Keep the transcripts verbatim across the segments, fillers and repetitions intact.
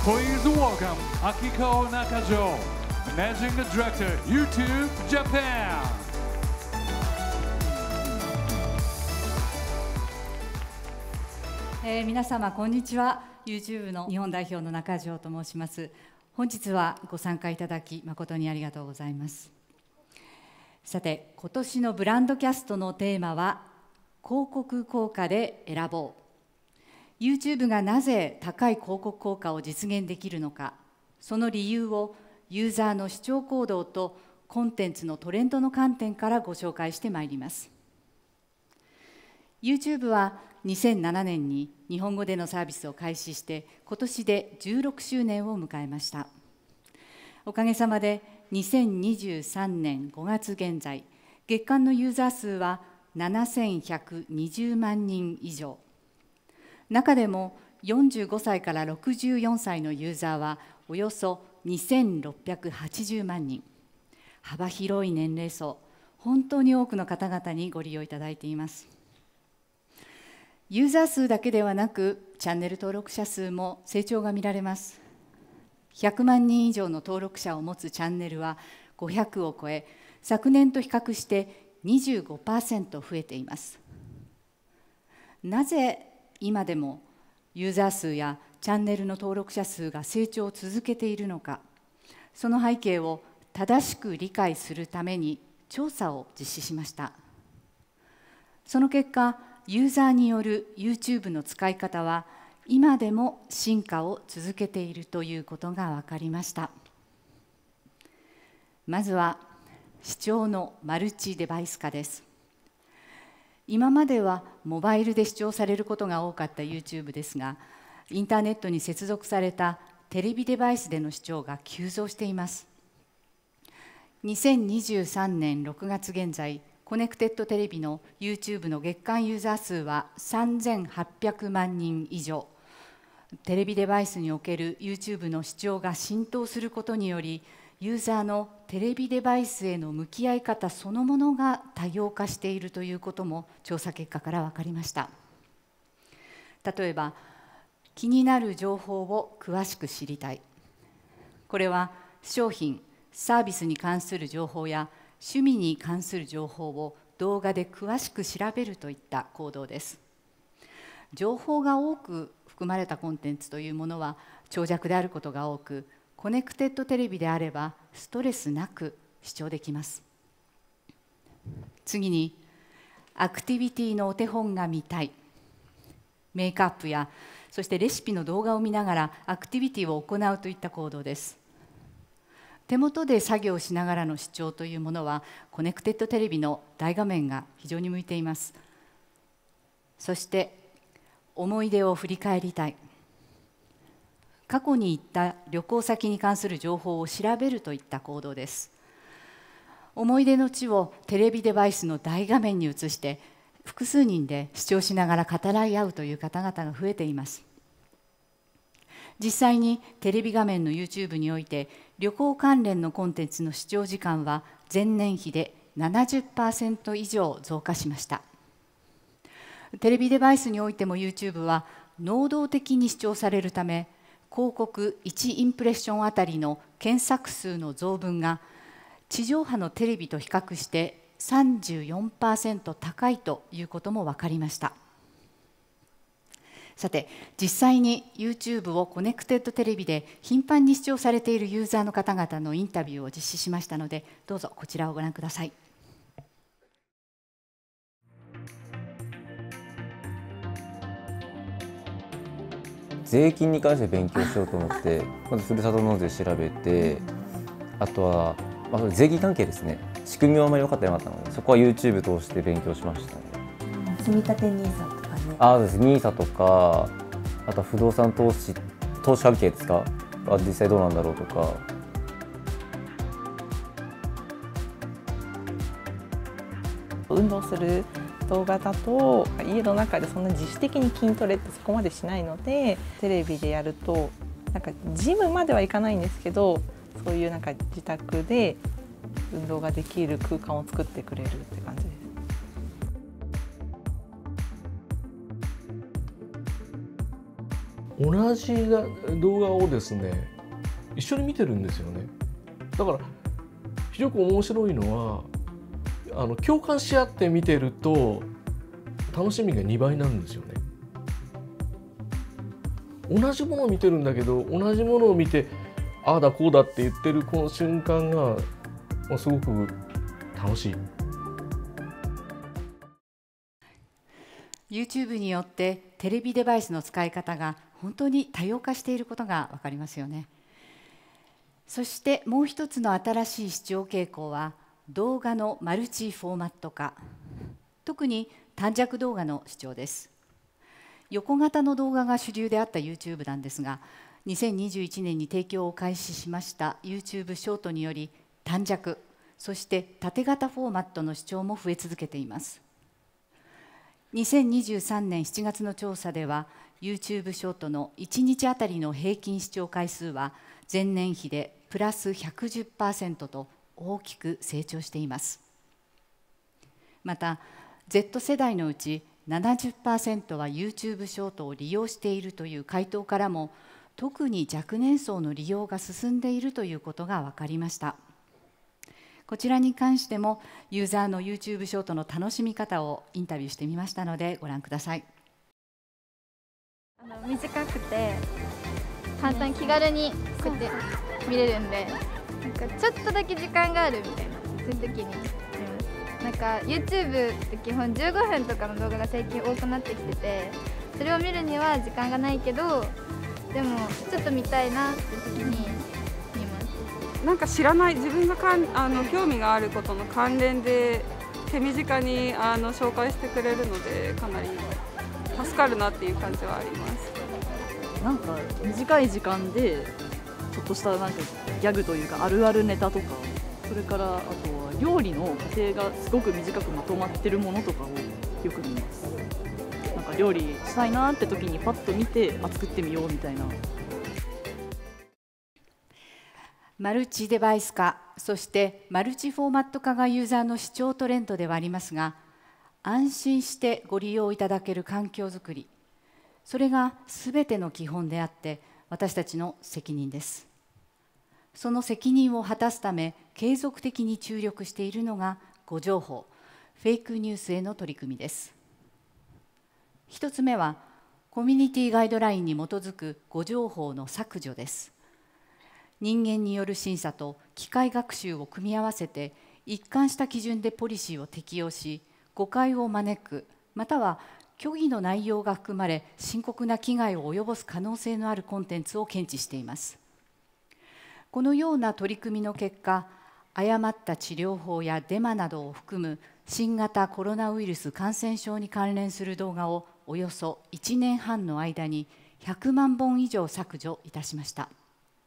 Please welcome Akiko Nakajo, Managing Director, YouTube Japan. えー、皆様こんにちは。 YouTube の日本代表の中条と申します。本日はご参加いただき誠にありがとうございます。さて、今年のブランドキャストのテーマは広告効果で選ぼう。 YouTube がなぜ高い広告効果を実現できるのか、その理由をユーザーの視聴行動とコンテンツのトレンドの観点からご紹介してまいります。 YouTube はにせんななねんに日本語でのサービスを開始して今年でじゅうろくしゅうねんを迎えました。おかげさまでにせんにじゅうさんねんごがつ現在、月間のユーザー数はななせんひゃくにじゅうまんにん以上。中でもよんじゅうごさいからろくじゅうよんさいのユーザーはおよそにせんろっぴゃくはちじゅうまんにん。幅広い年齢層、本当に多くの方々にご利用いただいています。ユーザー数だけではなく、チャンネル登録者数も成長が見られます。ひゃくまんにん以上の登録者を持つチャンネルはごひゃくを超え、昨年と比較して にじゅうごパーセント 増えています。なぜ今でもユーザー数やチャンネルの登録者数が成長を続けているのか、その背景を正しく理解するために調査を実施しました。その結果、ユーザーによる YouTube の使い方は今でも進化を続けているということが分かりました。まずは視聴のマルチデバイス化です。今まではモバイルで視聴されることが多かった YouTube ですが、インターネットに接続されたテレビデバイスでの視聴が急増しています。にせんにじゅうさんねんろくがつ現在、コネクテッドテレビの YouTube の月間ユーザー数はさんぜんはっぴゃくまんにん以上。テレビデバイスにおける YouTube の視聴が浸透することにより、ユーザーのテレビデバイスへの向き合い方そのものが多様化しているということも調査結果から分かりました。例えば、気になる情報を詳しく知りたい。これは商品、サービスに関する情報や趣味に関する情報を動画で詳しく調べるといった行動です。情報が多く含まれたコンテンツというものは長尺であることが多く、コネクテッドテレビであればストレスなく視聴できます。次に、アクティビティのお手本が見たい。メイクアップやそしてレシピの動画を見ながらアクティビティを行うといった行動です。手元で作業しながらの視聴というものはコネクテッドテレビの大画面が非常に向いています。そして思い出を振り返りたい。過去に行った旅行先に関する情報を調べるといった行動です。思い出の地をテレビデバイスの大画面に映して複数人で視聴しながら語らい合うという方々が増えています。実際にテレビ画面の YouTube において旅行関連のコンテンツの視聴時間は前年比で ななじゅっパーセント 以上増加しました。テレビデバイスにおいても YouTube は能動的に視聴されるため、広告いちインプレッションあたりの検索数の増分が地上波のテレビと比較してさんじゅうよんパーセント 高いということも分かりました。さて、実際に YouTube をコネクテッドテレビで頻繁に視聴されているユーザーの方々のインタビューを実施しましたので、どうぞこちらをご覧ください。 税金に関して勉強しようと思ってまずふるさと納税調べて、あとは、まあ、税金関係ですね。仕組みはあまり分かってなかったので、そこは YouTube 通して勉強しましたね。 積み立て ニーサ とかね。 ああですね、ニーサ とか、あとは不動産投資投資関係ですか、あ実際どうなんだろうとか。 運動する動画だと家の中でそんな自主的に筋トレってそこまでしないので、テレビでやるとなんかジムまではいかないんですけど、そういうなんか自宅で運動ができる空間を作ってくれるって感じです。 同じ動画をですね一緒に見てるんですよね。だから非常に面白いのはあの共感し合って見てると楽しみがにばいなんですよね。同じものを見てるんだけど同じものを見てああだこうだって言ってるこの瞬間がすごく楽しい。 YouTube によってテレビデバイスの使い方が本当に多様化していることが分かりますよね。そしてもう一つの新しい視聴傾向は動画のマルチフォーマット化、特に短尺動画の視聴です。横型の動画が主流であった YouTube なんですが、にせんにじゅういちねんに提供を開始しました YouTube ショートにより短尺、そして縦型フォーマットの視聴も増え続けています。にせんにじゅうさんねんしちがつの調査では YouTube ショートのいちにちあたりの平均視聴回数は前年比でプラス ひゃくじゅっパーセント と大きく成長しています。また Z 世代のうち ななじゅっパーセント は YouTube ショートを利用しているという回答からも、特に若年層の利用が進んでいるということが分かりました。こちらに関してもユーザーの YouTube ショートの楽しみ方をインタビューしてみましたのでご覧ください。 あの短くて簡単に気軽にこうやって見れるんで、なんかちょっとだけ時間があるみたいな、そういう時に見ます。なんか YouTube って基本じゅうごふんとかの動画が最近多くなってきてて、それを見るには時間がないけどでもちょっと見たいなって時に見ます。 なんか知らない自分がかんあの興味があることの関連で手短にあの紹介してくれるのでかなり助かるなっていう感じはあります。 なんか短い時間でちょっとしたなんかギャグというかあるあるネタとか、それからあとは料理の過程がすごく短くまとまってるものとかをよく見ます。なんか料理したいなって時にパッと見てあ作ってみようみたいな。 マルチデバイス化、そしてマルチフォーマット化がユーザーの視聴トレンドではありますが、安心してご利用いただける環境づくり、それがすべての基本であって私たちの責任です。その責任を果たすため継続的に注力しているのが誤情報、フェイクニュースへの取り組みです。一つ目はコミュニティガイドラインに基づく誤情報の削除です。人間による審査と機械学習を組み合わせて一貫した基準でポリシーを適用し、誤解を招く、または虚偽の内容が含まれ深刻な危害を及ぼす可能性のあるコンテンツを検知しています。このような取り組みの結果、誤った治療法やデマなどを含む新型コロナウイルス感染症に関連する動画をおよそいちねんはんの間にひゃくまんぼん以上削除いたしました。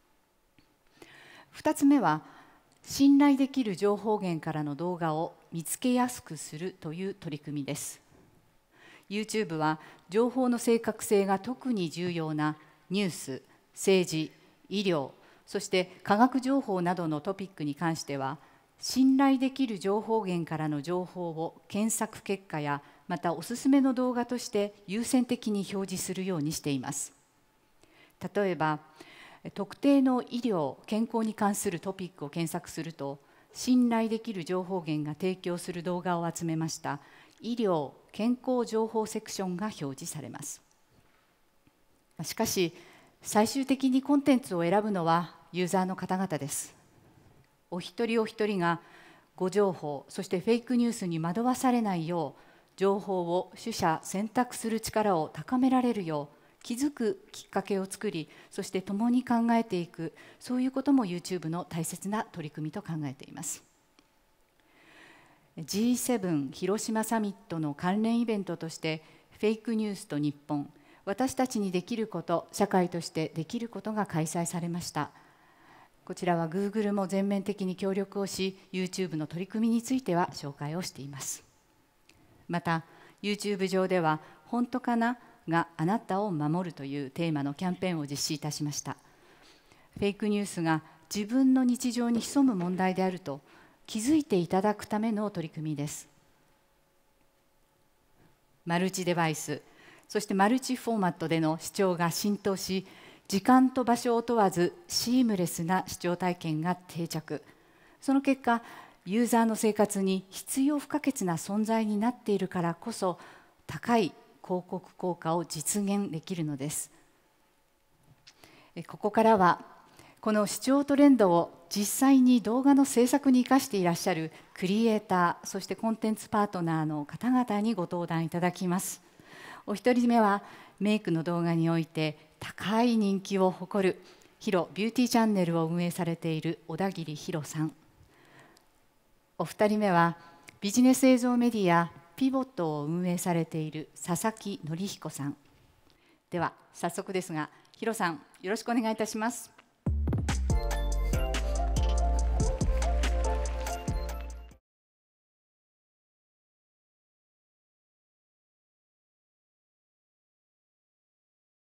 ふたつめは信頼できる情報源からの動画を見つけやすくするという取り組みです。YouTube は情報の正確性が特に重要なニュース、政治、医療、そして科学情報などのトピックに関しては、信頼できる情報源からの情報を検索結果やまたおすすめの動画として優先的に表示するようにしています。例えば特定の医療・健康に関するトピックを検索すると、信頼できる情報源が提供する動画を集めました医療・健康情報セクションが表示されます。しかし最終的にコンテンツを選ぶのはユーザーの方々です。お一人お一人が誤情報、そしてフェイクニュースに惑わされないよう、情報を取捨選択する力を高められるよう気づくきっかけを作り、そして共に考えていく、そういうことも YouTube の大切な取り組みと考えています。ジーセブン 広島サミットの関連イベントとしてフェイクニュースと日本、私たちにできること、社会としてできることが開催されました。こちらは Google も全面的に協力をし、 YouTube の取り組みについては紹介をしています。また YouTube 上では本当かながあなたを守るというテーマのキャンペーンを実施いたしました。フェイクニュースが自分の日常に潜む問題であると気づいていただくための取り組みです。マルチデバイス、 そしてマルチフォーマットでの視聴が浸透し、時間と場所を問わずシームレスな視聴体験が定着。その結果、ユーザーの生活に必要不可欠な存在になっているからこそ、高い広告効果を実現できるのです。ここからはこの視聴トレンドを実際に動画の制作に生かしていらっしゃるクリエイター、そしてコンテンツパートナーの方々にご登壇いただきます。お一人目はメイクの動画において高い人気を誇るヒロビューティーチャンネルを運営されている小田切ヒロさん。お二人目はビジネス映像メディアピボットを運営されている佐々木則彦さん。では早速ですが、ヒロさん、よろしくお願いいたします。